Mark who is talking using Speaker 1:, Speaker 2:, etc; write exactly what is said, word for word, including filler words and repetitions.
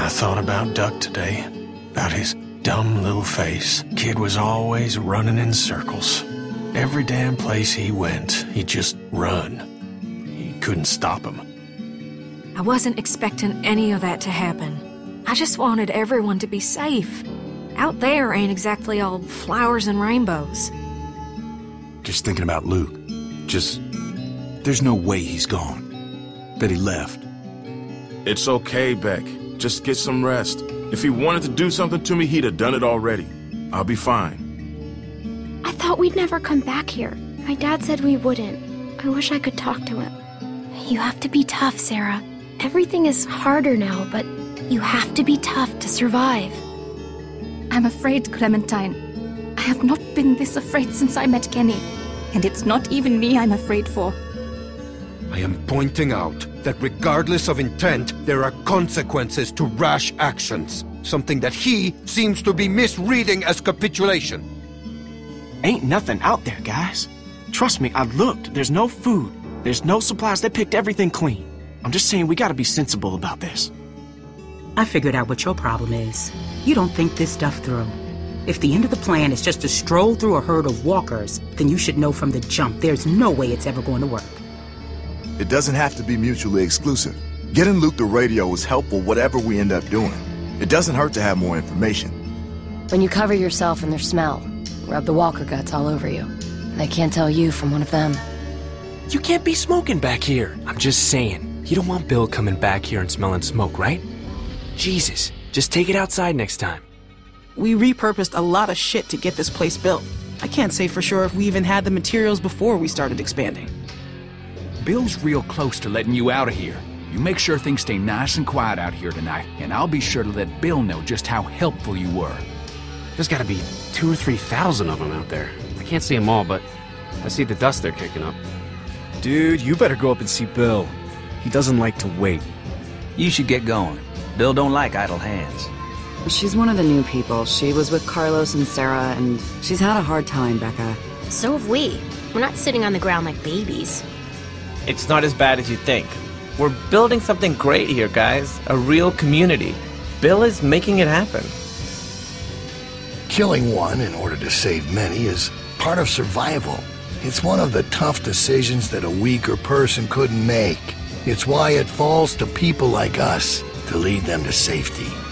Speaker 1: I thought about Duck today, about his dumb little face. Kid was always running in circles. Every damn place he went, he'd just run. You couldn't stop him.
Speaker 2: I wasn't expecting any of that to happen. I just wanted everyone to be safe. Out there ain't exactly all flowers and rainbows.
Speaker 3: Just thinking about Luke. Just... there's no way he's gone. That he left.
Speaker 4: It's okay, Beck. Just get some rest. If he wanted to do something to me, he'd have done it already. I'll be fine.
Speaker 5: I thought we'd never come back here. My dad said we wouldn't. I wish I could talk to him. You have to be tough, Sarah. Everything is harder now, but you have to be tough to survive.
Speaker 6: I'm afraid, Clementine. I have not been this afraid since I met Kenny. And it's not even me I'm afraid for.
Speaker 7: I am pointing out that regardless of intent, there are consequences to rash actions. Something that he seems to be misreading as capitulation.
Speaker 8: Ain't nothing out there, guys. Trust me, I looked. There's no food. There's no supplies. They picked everything clean. I'm just saying we gotta be sensible about this.
Speaker 9: I figured out what your problem is. You don't think this stuff through. If the end of the plan is just to stroll through a herd of walkers, then you should know from the jump there's no way it's ever going to work.
Speaker 10: It doesn't have to be mutually exclusive. Getting Luke the radio is helpful whatever we end up doing. It doesn't hurt to have more information.
Speaker 11: When you cover yourself in their smell, rub the walker guts all over you. They can't tell you from one of them.
Speaker 12: You can't be smoking back here. I'm just saying. You don't want Bill coming back here and smelling smoke, right? Jesus, just take it outside next time.
Speaker 13: We repurposed a lot of shit to get this place built. I can't say for sure if we even had the materials before we started expanding.
Speaker 14: Bill's real close to letting you out of here. You make sure things stay nice and quiet out here tonight, and I'll be sure to let Bill know just how helpful you were.
Speaker 12: There's gotta be two or three thousand of them out there. I can't see them all, but I see the dust they're kicking up.
Speaker 15: Dude, you better go up and see Bill. He doesn't like to wait.
Speaker 16: You should get going. Bill don't like idle hands.
Speaker 17: She's one of the new people. She was with Carlos and Sarah, and she's had a hard time, Becca.
Speaker 5: So have we. We're not sitting on the ground like babies.
Speaker 18: It's not as bad as you think. We're building something great here, guys. A real community. Bill is making it happen.
Speaker 19: Killing one in order to save many is part of survival. It's one of the tough decisions that a weaker person couldn't make. It's why it falls to people like us to lead them to safety.